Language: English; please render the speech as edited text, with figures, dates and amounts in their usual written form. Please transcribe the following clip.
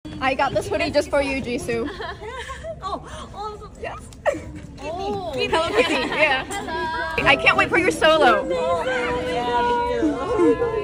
I got this hoodie just for you, Jisoo. Oh, Yes. oh. Hello Kitty, yeah. I can't wait for your solo. Yeah, me too.